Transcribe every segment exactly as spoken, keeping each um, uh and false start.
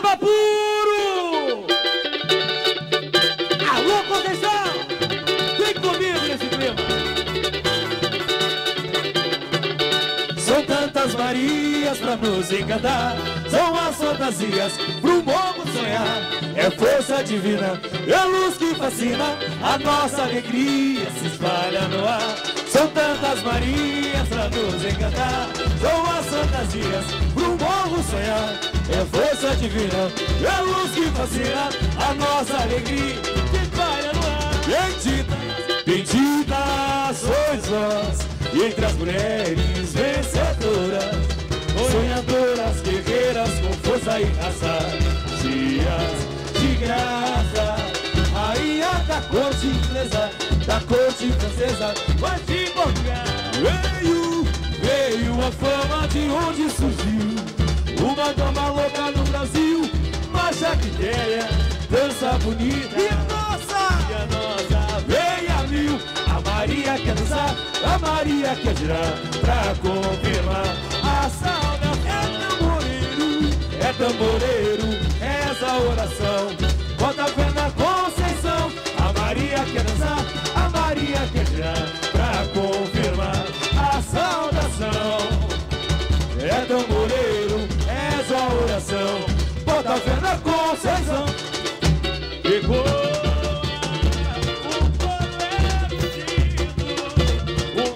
Samba puro! Alô, Conceição! Vem comigo nesse clima! São tantas Marias pra nos encantar, são as fantasias pro morro sonhar. É força divina, é luz que fascina, a nossa alegria se espalha no ar. São tantas Marias pra nos encantar, são as fantasias pro morro sonhar. É força divina, é luz que fascina, a nossa alegria se espalha no ar. Bendita, bendita sois vós, e entre as mulheres vencedoras, sonhadoras, guerreiras com força e raça, cheias de graça, rainha da corte inglesa, da corte francesa, mas de Portugal. Veio, veio a fama de onde surgiu uma dama louca no Brasil, marcha quitéria, dança bonita. E a nossa, e a nossa, vem a mil. A Maria quer dançar, a Maria quer girar, pra confirmar a saudação. É tamboreiro, é tamboreiro, essa oração, bota a fé na Conceição. A Maria quer dançar, a Maria quer girar, pra confirmar a saudação. É tamboreiro, essa oração, bota a fé na Conceição. Ficou o poder ungido, o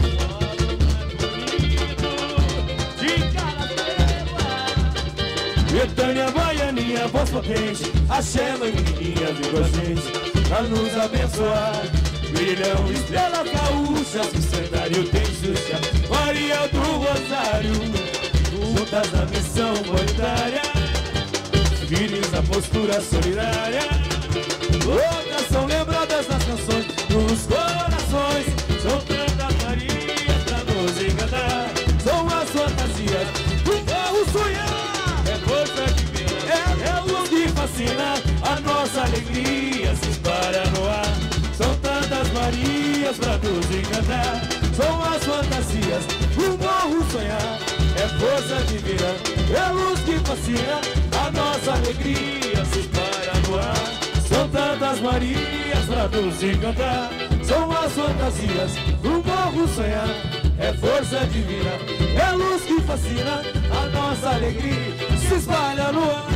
bonito de Carateua. Betânia, Baianinha, voz potente, axé, mãe menininha, vem com a gente pra nos abençoar. Brilham estrelas gaúchas, o cenário tem Xuxa, Maria do Rosário, juntas na missão humanitária, firmes na postura solidária. Outras são lembradas nas canções, nos corações. São tantas Marias pra nos encantar, são as fantasias do morro sonhar. É força divina, é, é luz que fascina, a nossa alegria se espalha no ar. São tantas Marias pra nos encantar, são as fantasias do morro sonhar. É força divina, é luz que fascina, a nossa alegria se espalha no ar. São tantas Marias pra nos encantar, são as fantasias do morro sonhar. É força divina, é luz que fascina, a nossa alegria se espalha no ar.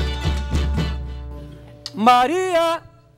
Maria!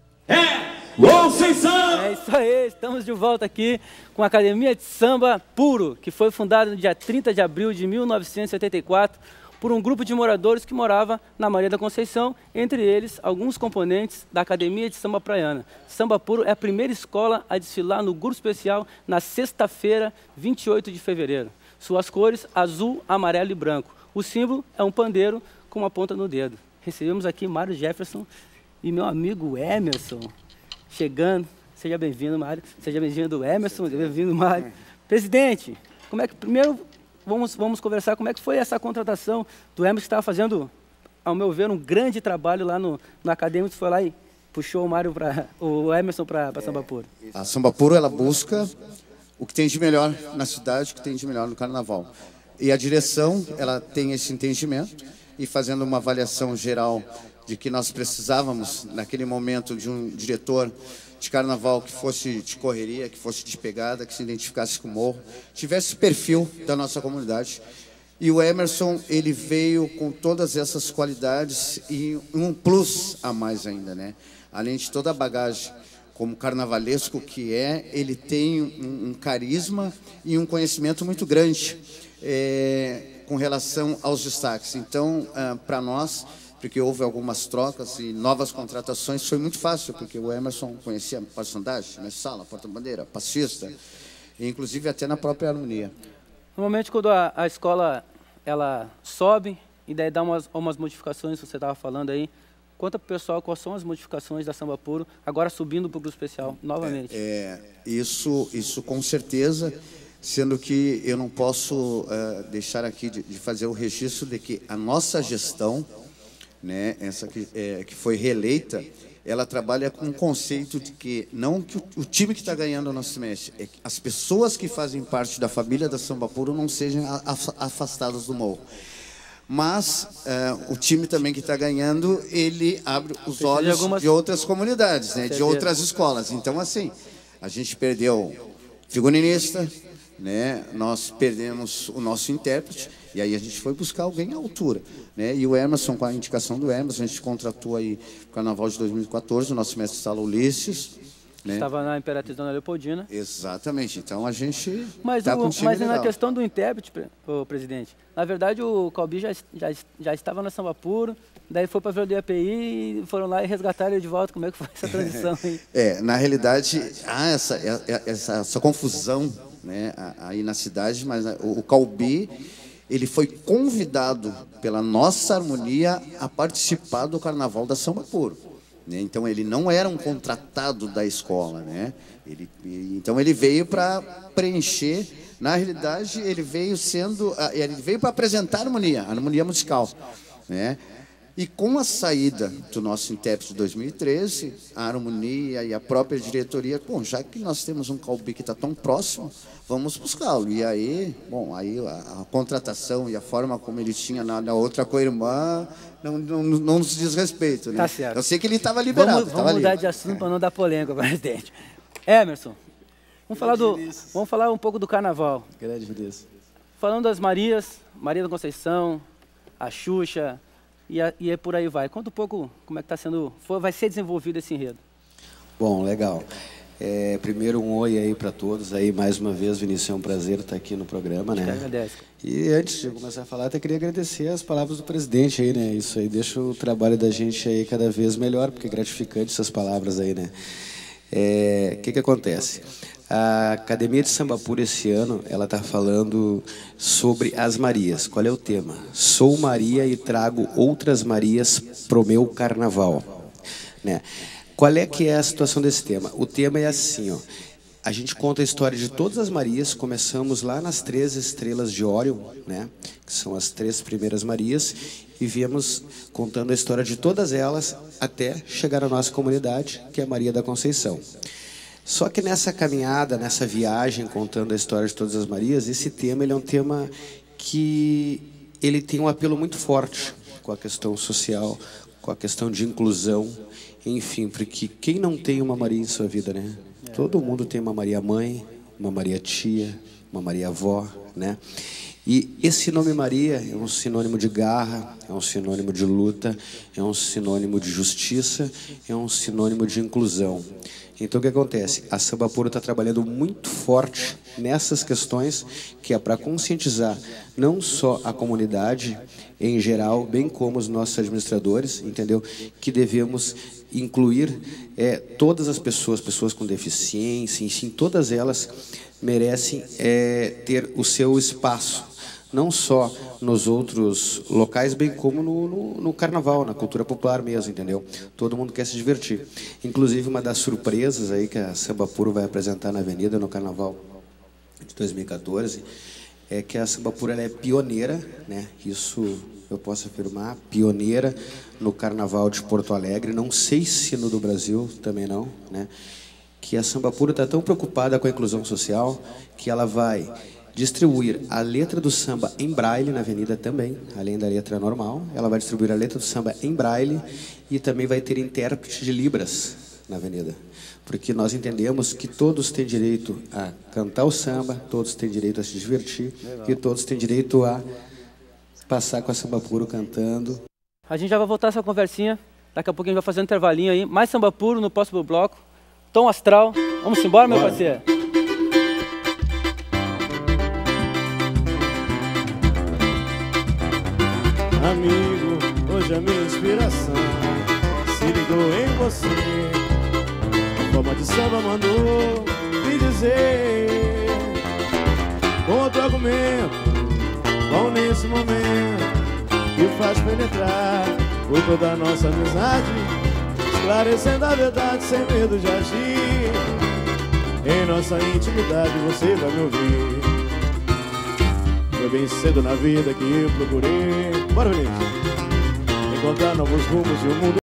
É! Conceição! É isso aí, estamos de volta aqui com a Academia de Samba Puro, que foi fundada no dia trinta de abril de mil novecentos e setenta e quatro por um grupo de moradores que morava na Maria da Conceição, entre eles alguns componentes da Academia de Samba Praiana. Samba Puro é a primeira escola a desfilar no grupo especial na sexta-feira, vinte e oito de fevereiro. Suas cores, azul, amarelo e branco. O símbolo é um pandeiro com uma ponta no dedo. Recebemos aqui Mário Jefferson e meu amigo Emerson. Chegando, seja bem-vindo, Mário. Seja bem-vindo, Emerson. Seja bem-vindo, Mário. Presidente, como é que primeiro vamos vamos conversar como é que foi essa contratação do Emerson, que estava fazendo, ao meu ver, um grande trabalho lá no, no Acadêmico. Foi lá e puxou o Mário para o Emerson para é, Samba Puro. A Samba Puro, ela busca o que tem de melhor na cidade, o que tem de melhor no Carnaval. E a direção, ela tem esse entendimento e fazendo uma avaliação geral de que nós precisávamos, naquele momento, de um diretor de carnaval que fosse de correria, que fosse de pegada, que se identificasse com o morro, tivesse perfil da nossa comunidade. E o Emerson, ele veio com todas essas qualidades e um plus a mais ainda, né? Além de toda a bagagem como carnavalesco que é, ele tem um, um carisma e um conhecimento muito grande é, com relação aos destaques. Então, ah, para nós, porque houve algumas trocas e novas contratações, foi muito fácil, porque o Emerson conhecia a personagem, na sala, porta-bandeira, passista, e inclusive até na própria harmonia. Normalmente, quando a, a escola ela sobe e daí dá umas, umas modificações, você estava falando aí, conta para o pessoal quais são as modificações da Samba Puro, agora subindo para o grupo especial, novamente. É, é, isso, isso com certeza, sendo que eu não posso uh, deixar aqui de, de fazer o registro de que a nossa gestão, né, essa que, é, que foi reeleita, ela trabalha com um conceito de que não que o, o time que está ganhando o nosso semestre, é que as pessoas que fazem parte da família da Samba Puro não sejam afastadas do morro. Mas uh, o time também que está ganhando, ele abre os olhos de, algumas... de outras comunidades, né? De outras escolas. Então, assim, a gente perdeu figurinista, né? Nós perdemos o nosso intérprete, e aí a gente foi buscar alguém à altura, né? E o Emerson, com a indicação do Emerson, a gente contratou aí o Carnaval de dois mil e quatorze, o nosso mestre Sala Ulisses, né? Estava na Imperatriz Dona Leopoldina. Exatamente, então a gente Mas, tá o, com um time mas legal. Na questão do intérprete, o presidente, na verdade o Calbi já, já, já estava na Samba Puro, daí foi para ver o D A P I e foram lá e resgataram ele de volta. Como é que foi essa transição aí? É, na realidade, há essa, essa, essa confusão, né, aí na cidade, mas o, o Calbi, ele foi convidado pela nossa harmonia a participar do Carnaval da Samba Puro. Então, ele não era um contratado da escola, né? Ele, então, ele veio para preencher. Na realidade, ele veio sendo, ele veio para apresentar a harmonia, a harmonia musical, né? E com a saída do nosso intérprete de dois mil e treze, a harmonia e a própria diretoria, bom, já que nós temos um Calbi que está tão próximo, vamos buscá-lo. E aí, bom, aí a, a contratação e a forma como ele tinha na, na outra co-irmã não, não, não nos diz respeito, né? Tá certo. Eu sei que ele estava liberado. Vamos, vamos mudar ali. de assunto para não dar polêmica, presidente. Emerson, vamos falar, do, vamos falar um pouco do Carnaval. Grande Vinícius. Falando das Marias, Maria da Conceição, a Xuxa... E, a, e é por aí vai. Conta um pouco como é que está sendo, foi, vai ser desenvolvido esse enredo. Bom, legal. É, primeiro um oi aí para todos. Aí mais uma vez, Vinícius, é um prazer estar aqui no programa, né? Agradece. E antes de começar a falar, até queria agradecer as palavras do presidente aí, né? Isso aí deixa o trabalho da gente aí cada vez melhor, porque é gratificante essas palavras aí, né? É, que que acontece? A Academia de Samba Puro esse ano, ela está falando sobre as Marias. Qual é o tema? Sou Maria e trago outras Marias pro meu Carnaval, né? Qual é que é a situação desse tema? O tema é assim, ó. A gente conta a história de todas as Marias. Começamos lá nas três estrelas de Órion, né? Que são as três primeiras Marias, e viemos contando a história de todas elas até chegar à nossa comunidade, que é a Maria da Conceição. Só que nessa caminhada, nessa viagem, contando a história de todas as Marias, esse tema ele é um tema que ele tem um apelo muito forte com a questão social, com a questão de inclusão, enfim, porque quem não tem uma Maria em sua vida, né? Todo mundo tem uma Maria mãe, uma Maria tia, uma Maria avó, né? E esse nome Maria é um sinônimo de garra, é um sinônimo de luta, é um sinônimo de justiça, é um sinônimo de inclusão. Então, o que acontece? A Samba Puro está trabalhando muito forte nessas questões, que é para conscientizar não só a comunidade em geral, bem como os nossos administradores, entendeu? Que devemos incluir é, todas as pessoas, pessoas com deficiência, enfim, todas elas merecem é, ter o seu espaço, não só nos outros locais, bem como no, no, no carnaval, na cultura popular mesmo, entendeu? Todo mundo quer se divertir. Inclusive, uma das surpresas aí que a Samba Puro vai apresentar na Avenida no Carnaval de dois mil e quatorze é que a Samba Puro ela é pioneira, né? Isso eu posso afirmar, pioneira no Carnaval de Porto Alegre, não sei se no do Brasil também não, né? Que a Samba Puro está tão preocupada com a inclusão social que ela vai distribuir a letra do samba em braille na avenida também, além da letra normal. Ela vai distribuir a letra do samba em braille e também vai ter intérprete de Libras na avenida. Porque nós entendemos que todos têm direito a cantar o samba, todos têm direito a se divertir. Legal. E todos têm direito a passar com a Samba Puro cantando. A gente já vai voltar essa conversinha. Daqui a pouco a gente vai fazer um intervalinho aí. Mais Samba Puro no próximo bloco. Tom Astral. Vamos embora, meu parceiro? Amigo, hoje a minha inspiração se ligou em você. A forma de samba mandou me dizer, com outro argumento, bom nesse momento, que faz penetrar por toda a nossa amizade, esclarecendo a verdade sem medo de agir. Em nossa intimidade você vai me ouvir. Foi bem cedo na vida que eu procurei, bora Vinícius, encontrar novos rumos e o mundo